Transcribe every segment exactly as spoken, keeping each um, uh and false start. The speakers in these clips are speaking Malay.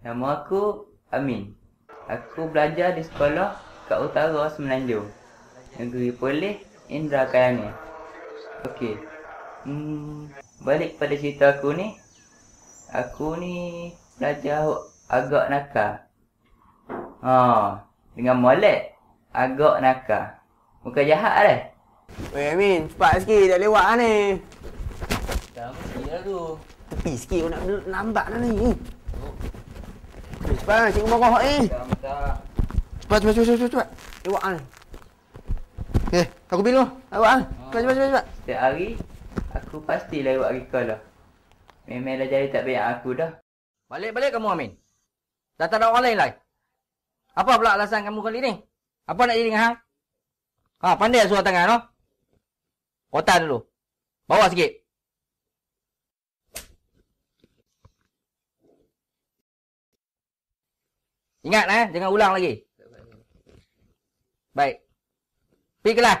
Nama aku Amin. Aku belajar di sekolah kat Utara Semenanjung, Negeri Perlis, Indra Kayani. Okey. Hmm, balik pada cerita aku ni. Aku ni belajar agak nakal. Ha, dengan molek agak nakal. Bukan jahat dah. Weh Amin, cepat sikit, dah lewat lah ni. Dah mesti lah tu. Tepi sikit, aku nak lambat dah ni. Cepat lah, cikgu marah ni. Tak, Cepat, cepat, cepat, cepat, cepat. Lewat lah ni. Eh, aku bilang. Lewat lah. Cepat, cepat, cepat, cepat. Setiap hari, aku pasti lewat sekolah. Memang dah jadi tak baik aku dah. Balik-balik kamu Amin. Dah tak ada orang lain lagi. Apa pula alasan kamu kali ni? Apa nak jadi dengan hang? Ha, pandai suara tangan no? Otak dulu. Bawa sikit. Ingat eh, jangan ulang lagi. Baik. Pergi kelas.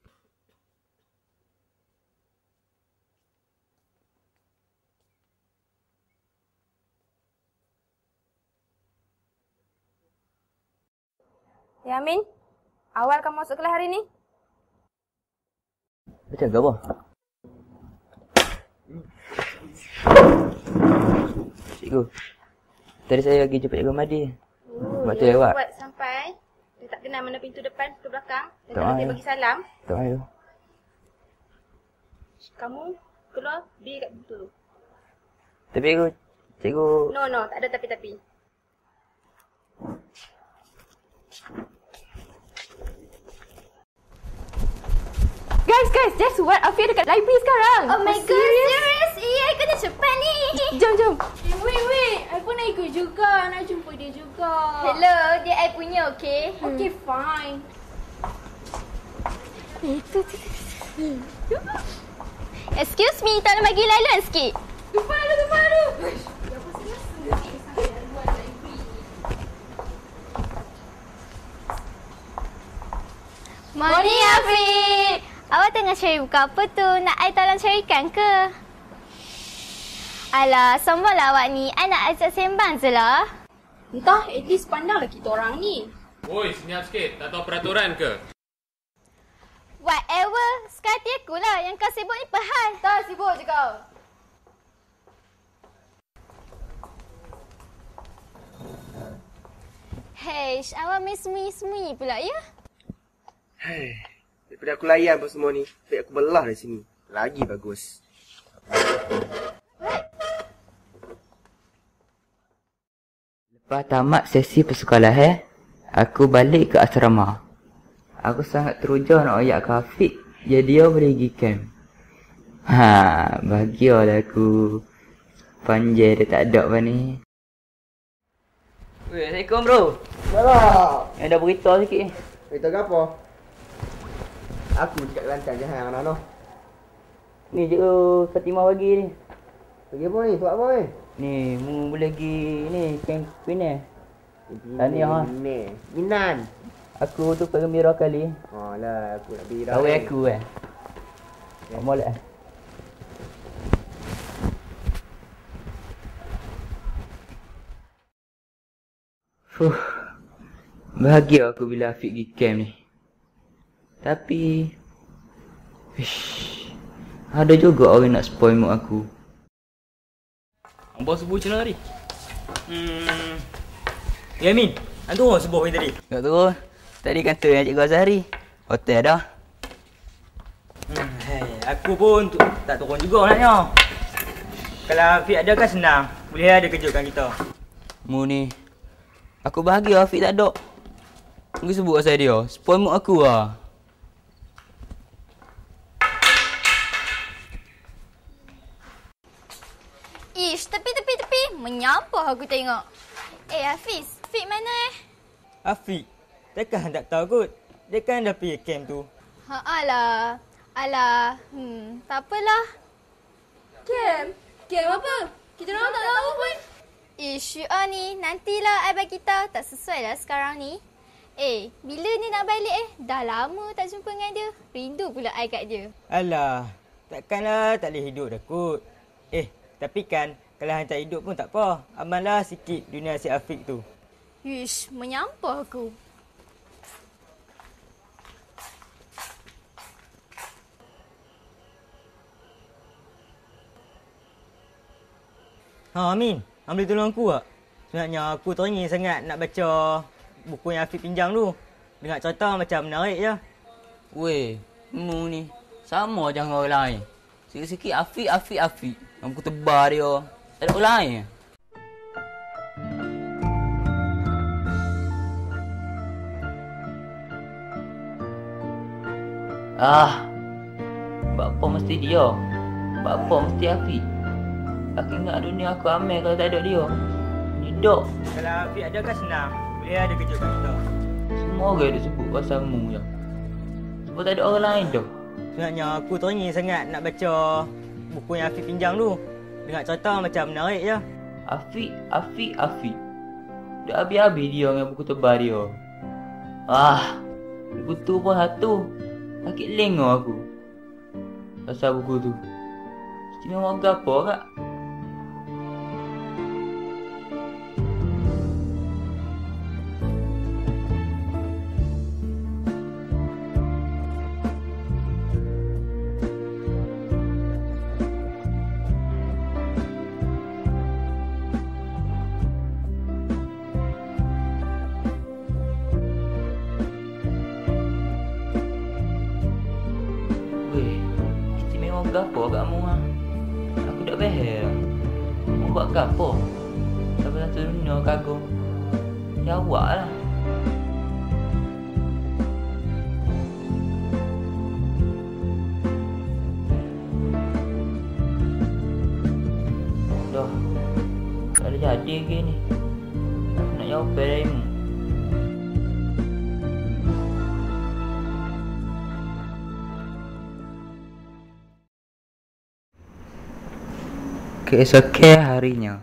Ya Amin, awal kamu masuk kelas hari ni? Macam ke apa? Cikgu, tadi saya pergi jumpa Cikgu Madi. Oh, Sebab tu lewat. Buat sampai dia tak kenal mana pintu depan, pintu belakang. Dan Tak kalau dia payah. bagi salam, Tak payah. kamu keluar berdiri kat pintu tu. Tapi cikgu, cikgu... No, no, tak ada tapi-tapi. Guys, guys, guess what? Afia dekat library sekarang. Oh my god, serious? Iya, aku dah cepat ni. Jom, jom. Eh, wait, wait. I pun nak ikut juga. Nak jumpa dia juga. Hello, dia I punya, okay? Okay, fine. Itu, tu. Excuse me, tolong bagi laluan sikit. Depan lu, depan lu. Morning, Afiq. Awak tengah cari buku apa tu? Nak I tolong carikan ke? Alah, sombonglah awak ni. I nak ajak sembang je lah. Entah, at least pandanglah kita orang ni. Woi, senyap sikit. Tak tahu peraturan ke? Whatever. Sekali aku lah. Yang kau sibuk ni pahal. Tak sibuk je kau. Hei, awak main sembunyi-sembunyi pula ya? Hei, daripada aku layan apa semua ni, baik aku belah dari sini. Lagi bagus. Lepas tamat sesi persekolahan, aku balik ke asrama. Aku sangat teruja nak ayak ke Afiq, jadi dia boleh pergi camp. Ha, bahagialah aku. Panjang dia tak ada apa ni. Weh, Assalamualaikum bro. Salah. Yang dah beritahu sikit ni. Beritahu ke apa? Aku cakap lancar je hang Nano. Ni cikgu Fatimah bagi ni. Pergi apa ni? Buat apa ni? Ni, mu boleh pergi ni, camp Penang. Tahniah, ha. Ni. Minan. Aku tu gembira kali. Oh lah, aku nak bira. Kawan aku eh. Tak molek eh. Fuh. Bahagia aku bila Afiq pergi camp ni. Tapi Ish, ada juga orang nak spoil mood aku. Bos subuh macam mana tadi? Hmm. Ya Amin, hang turun subuh ni tadi. Tak turun. Tadi kantor yang Cikgu Azhari. Hotel dah. Hmm, hey, aku pun tu, tak turun juga naknya. Kalau Afiq ada kan senang. Boleh ada kejutkan kita. Mu ni. Aku bahagia Afiq tak ada. Mungkin sebut pasal dia. Spoil mood aku lah. Ish, tepi, tepi, tepi. Menyampah aku tengok. Eh, Hafiz. Fit mana eh? Afiq, takkan tak tahu kot. Dia kan dah pergi camp tu. Ha, alah. Alah. Hmm, tak apalah. Camp? Camp apa? Kita orang tak tahu pun. Ish, you all ni. Nantilah I bagi tahu. Tak sesuai lah sekarang ni. Eh, bila ni nak balik eh? Dah lama tak jumpa dengan dia. Rindu pula I kat dia. Alah, takkanlah tak boleh hidup dah kot. Eh, tapi kan Kalau hang tak hidup pun tak apa. Amanlah sikit dunia si Afiq tu. Ish, menyampah aku. Ha Amin, hang boleh tolong aku tak? Sebenarnya aku teringin sangat nak baca buku yang Afiq pinjam tu. Dengar cerita macam menarik je. Weh, mu ni sama je dengan orang lain. Sikit-sikit Afiq, Afiq, Afiq. Buku tebal dia. Tak ada orang lain. Ah, apa mesti dia? Apa mesti Afiq? Aku ingat dunia aku ambil kalau tak ada dia. Hidup. Kalau Afiq ada kan senang. Boleh ada kerja kat kita. Semua orang dia sebut pasal mu je. Sebab tak ada orang lain tu. Sebenarnya aku teringin sangat nak baca buku yang Afiq pinjam tu. Dengar cerita macam menarik je. Afiq, Afiq, Afiq. Dah habis-habis dia dengan buku tebal dia. Ah, buku tu pun satu. Sakit lengah aku pasal buku tu. Istimewa apa kak? Gapo kat kamu ah? Aku tak faham. Mau buat gapo? Sampai satu dunia kagum. Jawab lah. Dah. Tak ada jadi ke ni. Aku nak jawab darimu. Keesokan harinya.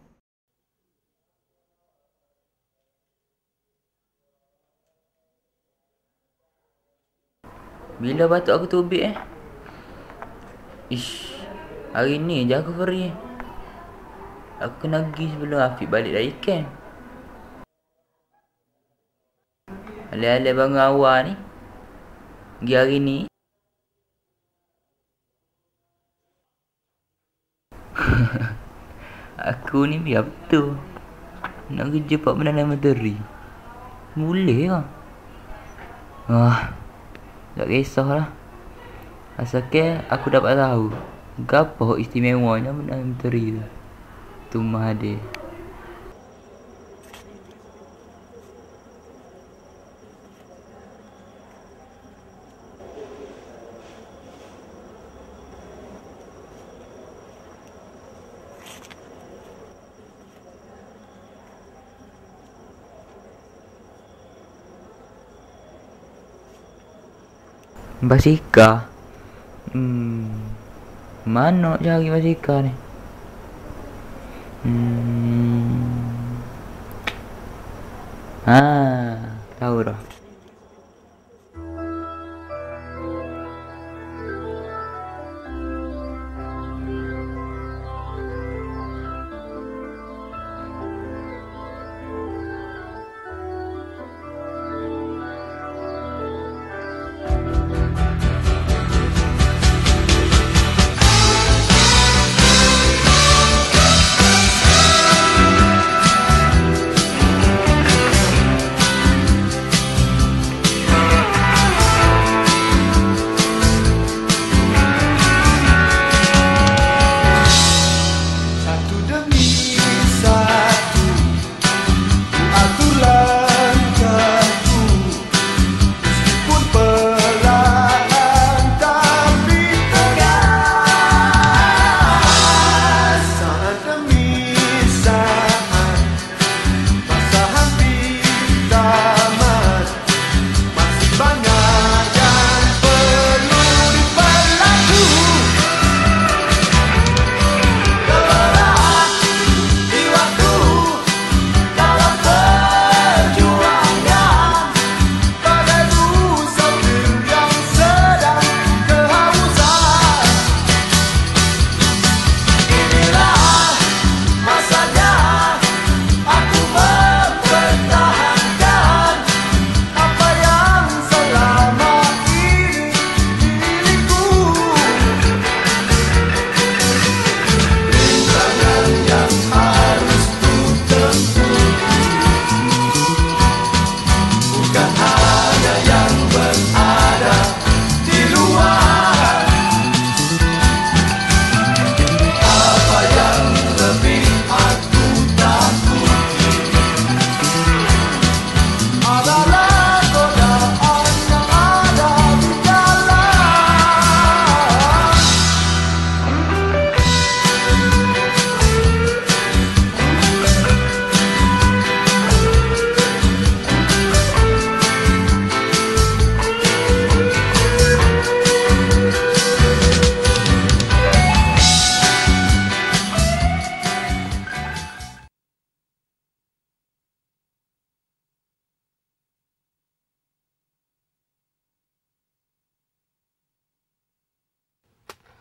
Bila batuk aku tubik eh? Ish, hari ni je aku free. Aku kena pergi sebelum Afiq balik dari camp. Alih-alih bangun awal ni, pergi hari ni. Aku ni biar betul nak kerja pak menanam materi. Boleh lah. Wah, tak kisahlah. Asalkan aku dapat tahu gapo istimewanya menanam materi tu. Tu Mahathir. Basika. Hmm. Mana cari basika ni? Hmm. Ah, tahu dah.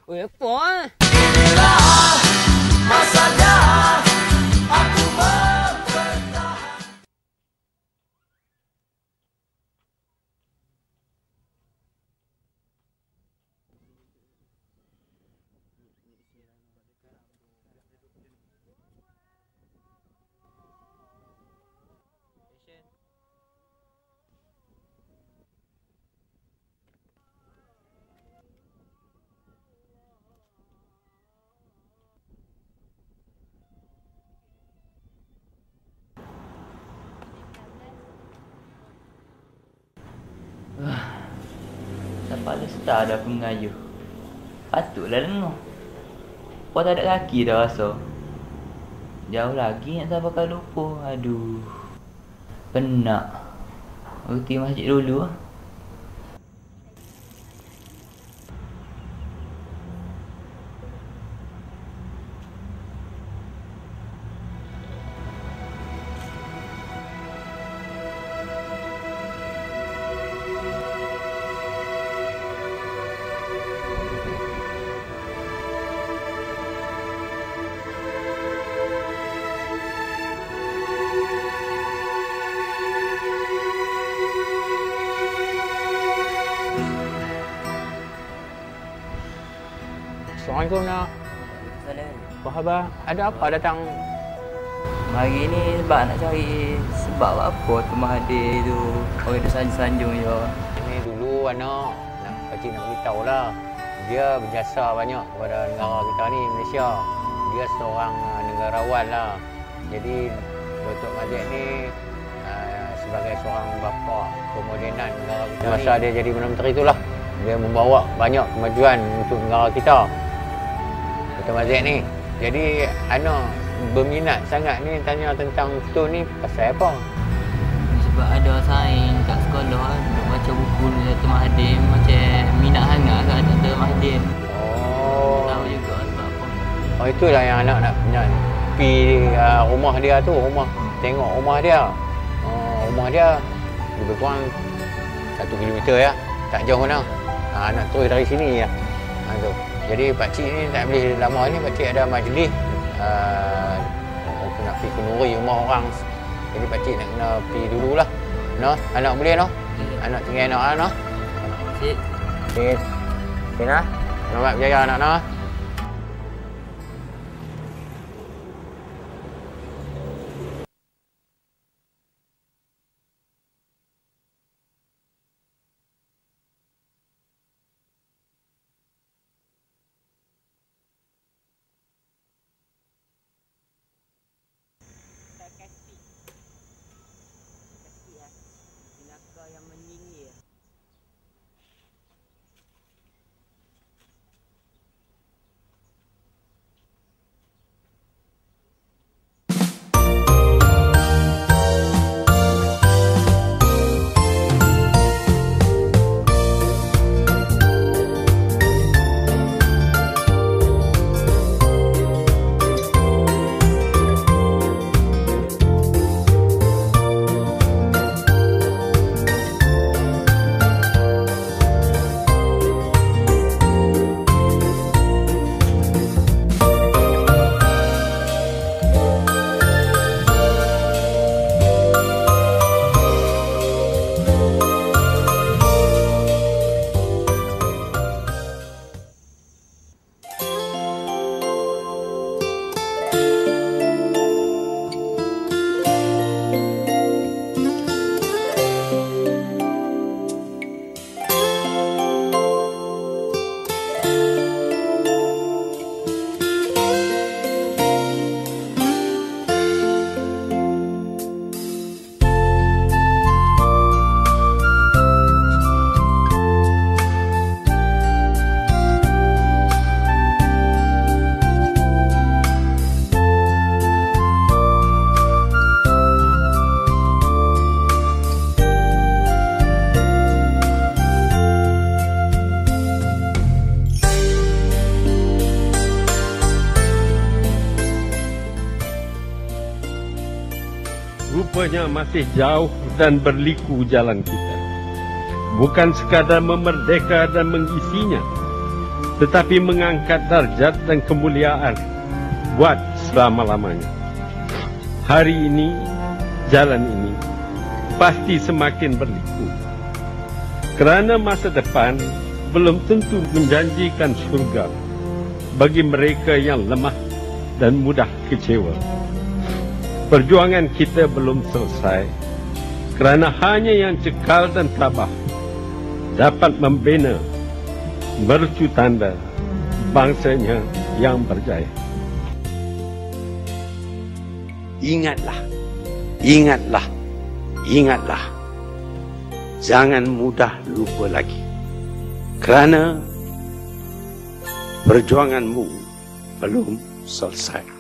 Oi, apa eh? Kepala star dah pun mengayuh. Patutlah dengar. Kau tak ada kaki dah rasa. Jauh lagi nak sampai Kuala Lumpur. Aduh. Penat. Pergi masjid dulu lah. Assalamualaikum nak. Apa khabar? Ada apa datang? Hari ni sebab nak cari sebab apa tu Mahathir tu. Orang tu sanjung-sanjung je. Ini dulu anak nak pakcik nak beritahu lah. Dia berjasa banyak kepada negara kita ni, Malaysia. Dia seorang negarawan lah. Jadi Datuk Mahathir ni uh, sebagai seorang bapa kemodenan negara kita. Masa dia jadi Perdana Menteri itulah, dia membawa banyak kemajuan untuk negara kita. Datuk Mahathir ni. Jadi anak berminat sangat ni tanya tentang Tun ni pasal apa? Sebab ada sains kat sekolah, duk baca buku Datuk Mahathir, macam minat sangat kat Datuk Mahathir. Oh. Tahu juga sebab apa. Oh, itulah yang anak nak nak pergi uh, rumah dia tu, rumah tengok rumah dia. Uh, rumah dia lebih kurang satu kilometer ya, tak jauh mana. Uh, nak terus dari sini ya. Uh, tu. Jadi pakcik ni tak boleh lama ni, pakcik ada majlis. Uh, nak pergi kenduri rumah orang. Jadi pakcik nak kena pergi dululah. No, anak boleh no? Anak tinggal anak no? Cik. Cik. Cik nah. Selamat berjaya anak no. Rupanya masih jauh dan berliku jalan kita. Bukan sekadar memerdeka dan mengisinya, tetapi mengangkat darjat dan kemuliaan buat selama-lamanya. Hari ini, jalan ini pasti semakin berliku. Kerana masa depan belum tentu menjanjikan surga bagi mereka yang lemah dan mudah kecewa. Perjuangan kita belum selesai kerana hanya yang cekal dan tabah dapat membina mercu tanda bangsanya yang berjaya. Ingatlah, ingatlah, ingatlah. Jangan mudah lupa lagi. Kerana perjuanganmu belum selesai.